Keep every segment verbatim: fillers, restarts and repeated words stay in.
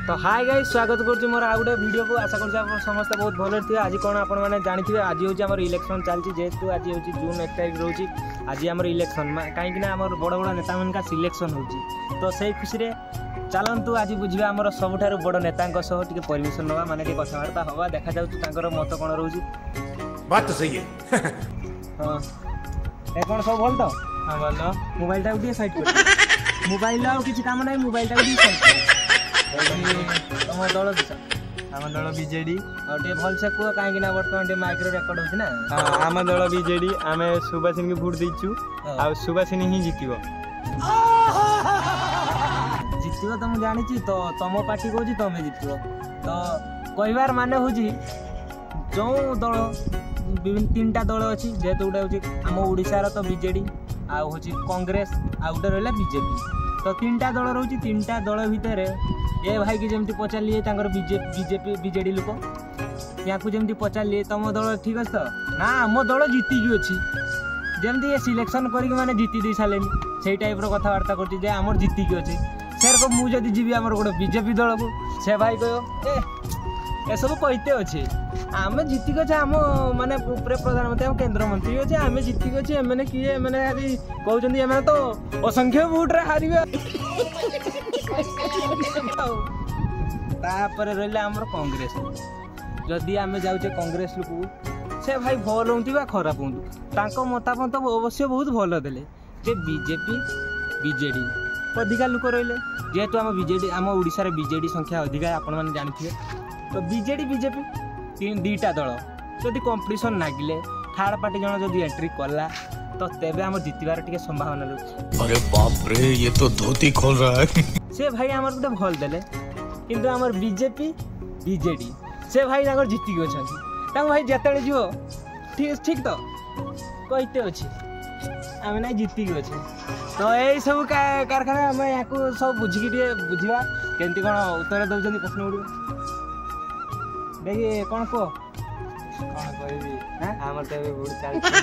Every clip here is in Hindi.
तो हाय गाइस स्वागत करुच्ची मोर आ गोटे वीडियो को आशा कर समस्त बहुत भल थी। आज कौन आप जानते हैं आज हूँ आम इलेक्शन चलती जेहेतु आज हूँ जून एक तारीख रोचे आज आम इलेक्शन कहीं आम बड़ बड़ नेता मान का सिलेक्शन हो तो से खुशी में चलतु आज बुझा आम सबुठ बड़ नेता परमिशन नवा माने कथबार्ता हवा देखा जाऊँ मत कौन रोचे बात तो सही है। हाँ ए कौन सब भल तो हाँ भल मोबाइल टाक दिए साइड कर मोबाइल आउ किसी काम ना मोबाइल टाक दिए साइड तुम दल किस आम दल बीजेडी टे भल से कह कहीं बर्तमान माइक्रो रेकर्ड होना आम दल बीजेडी आम सुभाषिनी की भोट देचु आ सुभाषिनी ही जितब जितब तो मुझे जानी तो तुम पार्टी कौन तुम जितब तो कहबार मान हूँ जो दल विभिन्न तीन टा दल अच्छी जेहेतु गोटे हूँ आम ओडिशार तो बीजेडी आ हूँ कांग्रेस आ गोटे रहा बीजेपी तो तीन टा दल रोचे तीन टा दल भितर ये भाई की जमी पचारे बीजेपी बीजेडी लोक या जमी पचारे तुम दल ठीक अच्छे तो ना आम दल जीतिकी अच्छी जमी ये सिलेक्शन करके मैंने जीति दे सारे से टाइप कथबार्ता कर आम जीतिकी अच्छे से मुझे जी आम गोटे बीजेपी दल को से भाई कह ए सब कहते अच्छे आम जीतिक अच्छे आम माने प्रधानमंत्री आम केन्द्र मंत्री अच्छे आम जीतिक अच्छे एम किए मैंने कहते एम तो असंख्य भोट हारे तापर रहा आम कांग्रेस जदि आम जाऊे कांग्रेस लोक से भाई भल हूँ खराब हूँ मतामत अवश्य बहुत भल देले जे बीजेपी बीजेडी अधिका लोक रही जेहेतु आम बीजेडी आम ओडिशा रे बीजेडी संख्या अधिका आपण मैंने जानते तो बीजेडी बीजेपी तीन दीटा दल जदि कंपटीशन नागिले थर्ड पार्टी जन जदि एंट्री कला तो तेबे आम जितबार टिके संभावना रही। अरे बाप रे ये तो धोती खोल रहा है से भाई आमर गोटे भल देले किंतु आमर बीजेपी बीजेडी से भाई तांकर जीतिकी अच्छा भाई जिते जीव ठीक ठीक तो कहते अच्छे आम ना जीतिकी अच्छे तो यही सब कारखाना आम या सब बुझिकी बुझा केमती कौन उत्तर दौरान प्रश्न गुड़ देखिए कौन कह कौन कहबी आम तो भोट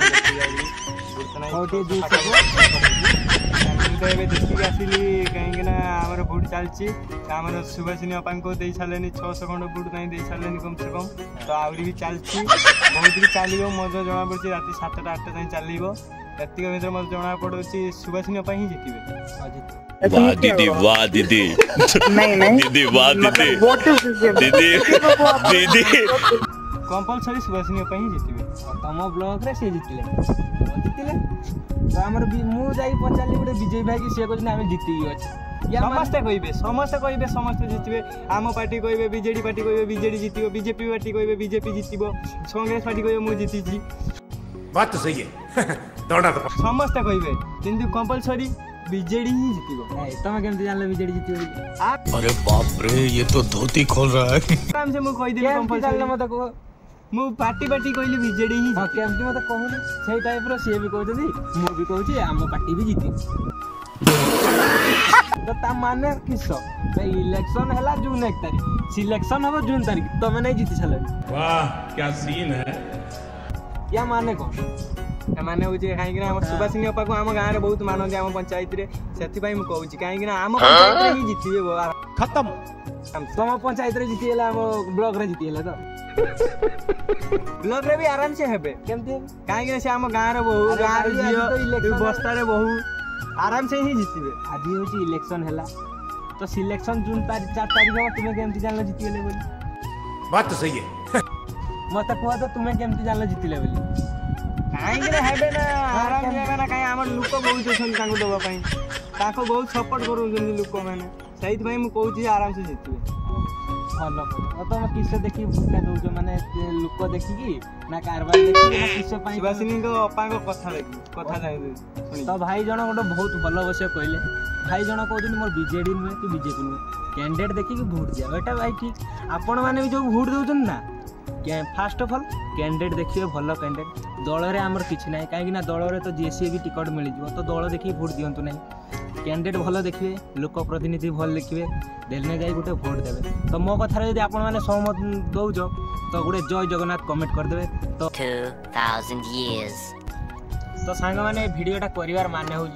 चलती देखिक आसली कहीं आम भोट चलती आम सुभाषिनी अपा को दे सारे छःश खंड भोट कहीं दे सारे कम से कम तो आहरी भी चलती बहुत भी चलो मजा जना पड़ी रात सातटा आठटा जाए चलो एतिक भर मत जना पड़ो सुभाषिनी अपा ही जीतबे। वाह दीदी वाह दीदी नहीं नहीं दीदी वाह दीदी दीदी दीदी कंपलसरी सुभाषिनी अपा ही जीतबे तुम ब्लॉक रे से जीतले जीतले तो आमर मु जाई पचाली गोटे विजय भाई की से कहते आम जीतिकी अच्छे समस्ते कहबे समस्ते कहबे समस्ते जितबे आम पार्टी कहबे बीजेडी पार्टी कहबे बीजेडी जीतिबो बीजेपी पार्टी कहबे बीजेपी जीतिबो कांग्रेस पार्टी कहबे मु जीतिची बात तो सही है दौड़ा तो समस्ते कहबे किंतु कंपलसरी बीजेडी ही जीतिबो तुम केमती जानले बीजेडी जीतिबो आप अरे बाप रे ये तो धोती खोल रहा है आराम से मु कहि देली कंपलसरी मत कह मु पार्टी पार्टी कहली बीजेडी ही हां केमती मत कहू से टाइप रो से भी कहउछथि मु भी कहउछि आम पार्टी भी जीति तो ता माने किस इलेक्शन हैला जून एक तारीख सिलेक्शन हो जून तारीख तुम नहीं जीति छले वाह क्या सीन है या माने कौन माने हूँ कहीं आम सुभाषिनी अपा को आम गाँव में बहुत मानते आम पंचायत से कहूँ कहीं आम पंचायत ही जीतिबे खत्म तुम पंचायत रे जीति आम ब्लॉक रे जीति तो ब्लॉक रे भी आराम से हेबे केमती कहीं से आम गाँव रे बहु गाँव झील बस्ता रे बहु आराम से ही जीतिबे आज हूँ इलेक्शन हैला तो सिलेक्शन जून तारीख चार तारीख तुम्हें केमती जानल जीतिले बोली बात तो सही है मत कह तो तुम्हें केमती जानल जीतिले बोली कहीं हेबे ना आराम से ना कहीं आम लोक बहुत अच्छा दवाई बहुत सपोर्ट कर लोक मैंने से मुझे आराम से जीतबे भल तुम किस देखिए भोटा दौच माने लोक देखिकी ना कारबार देखिकी ना किस पई सुभाषिनी को अपा को कथा देखि कथा जानि तो भाई जण गोटे बहुत भल बसे कहले भाई जण कहउछन मोर बीजेडी नुहे कि बीजेपी नुहे कैंडिडेट देखिकी भोट दिया बेटा भाई ठीक आपण माने जो भोट दउछन ना फास्ट ऑफ ऑल कैंडिडेट देखिए भल कैंडिडेट दल रे आमर किछि नाही काहे कि ना दल रे तो जेसी भी टिकट मिल जिवो तो दल देखि भोट दियंतु नाही कैंडिडेट भल देखिए लोक प्रतिनिधि भल देखिए देलने जाई गोटे भोट देबे तो मो कथा रे यदि आपण माने सहमत दउजो तो गोटे जय जगन्नाथ कमेंट कर देबे तो two thousand years तो सांग माने वीडियोटा करिवार माने होजी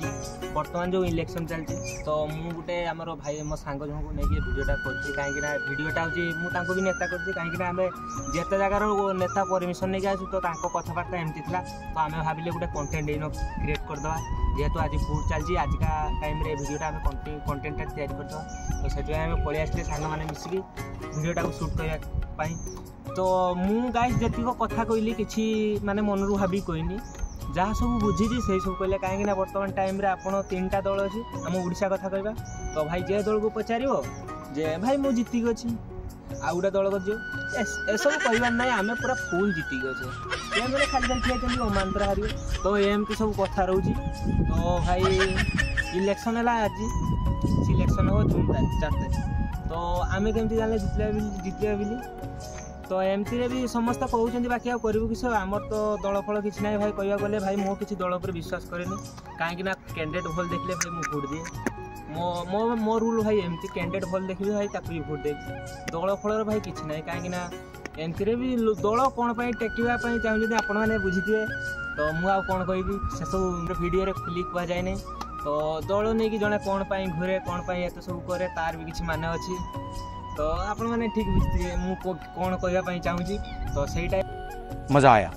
बर्तमान जो इलेक्शन चलती तो मु गोटे आमर भाई मो सांग जो नहीं भिडटा कर कहीं भिडटा हूँ भी नेता कर कहीं आम जिते जगार नेता परमिशन नहीं आसू तो कथबार्ता एमती था तो आम भाविले गोटे कंटेंट इन क्रिएट करदे जेहेतु आज भोट चलती आजिका टाइम भिडटा आम कंटेंटा तैयारी करदे तो से आम पलि आसते सांग मैंने मिसिकी भिडटा को सुट करने तो मु गाइस जी कथा कहली कि माने मन रू भावी कहनी जहाँ सब बुझी से सब कहले कहीं बर्तमान टाइम रे आपन तीन टा दल अच्छी आम ओडिशा कथा कहवा तो भाई जे दल को पचार जे भाई मु जीतिक अच्छी आ गोटे दल कर सब कहबार ना आम पूरा फुल जीतिक अच्छे मैंने खाली खाली ठिया अमांतर हार तो एमती सब कथा रोची तो भाई इलेक्शन है आज सिलेक्शन हो जून चार तारीख तो आम कमी जाने जितले जितले बोली तो एमती भी समस्त कहते बाकी आ करूँ कि आमर तो दल फल किसी ना भाई कहवा गले भाई मो किसी दल पर विश्वास कैनि कहीं कैंडिडेट भल देखले भाई मुझे भोट दिए मो मो मो रूल भाई एमती कैंडिडेट भल देखिए भाई ताकू भी भोट देवी दल फल भाई किसी ना कहीं एमती भी दल कौन टेकवाई चाहूँ आपण मैंने बुझीथे तो मुझे कौन कह से सब भिडियो खुली कह जाए नहीं तो दल नहीं कि जड़े कौन घूरे कौन एत सब कै तार भी किसी मान अच्छी तो आपण मैंने ठीक बुझे मु कौन कहवाई चाहूँगी तो सहीटा मजा आया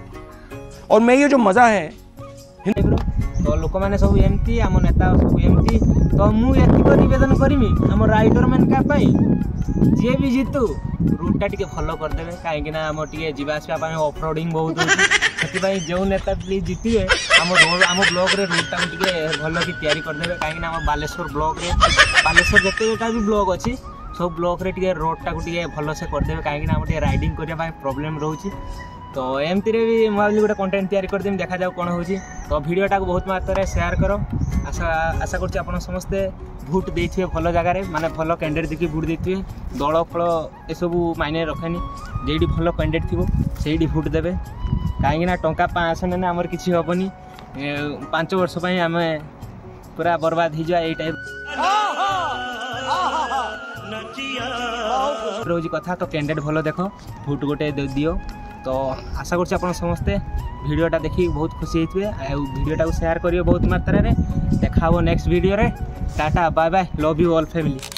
और मैं ये जो मजा है तो लोक मैंने सब एमती आम नेता सब एमती तो मुझे नवेदन करमी आम राइडर मान का जी भी जीतु रूटा टी भल करदे कहीं आम टे जावासवाई अफ रोडिंग बहुत होती जो नेता प्लीज जीतिए आम रोड आम ब्लॉक रे रूटा टे भल कि तैयारी करदे कहीं आम बालेश्वर ब्लॉक रे बालेश्वर जितेटा भी ब्लॉक अच्छी सब ब्लॉक रे टे रोडटा को टे भल से करदे कहीं आम टे राइडिंग करने प्रॉब्लम रोचे तो एमती भी मुझे गोटे कंटेंट तैयारी करदेमी देखा जाऊ कौन होची तो भिडियोटा को बहुत मात्रा शेयर करो आशा आशा करछि आपण समस्ते भोट देइथिबे भल जगार माने भल कैंडिडेट देखि भोट देइथिबे दल फल ए सब मायने रखेनी जेडी भल कैंडिडेट थिबो सेडी भोट देबे कहीं ना टंका पाँच ने आमर किछि हेबनी पांच वर्ष पई आमे पूरा बर्बाद हो जाए टाइप रोज कथा तो कैंडिडेट भल देख भोट गोटे दियो तो आशा करछि आपण समस्ते भिडियोटा देखि बहुत खुशी होइथिबे आ भिडियोटा को शेयर करियो बहुत मात्रा रे देखा नेक्स्ट वीडियो रे टाटा bye bye love you all family.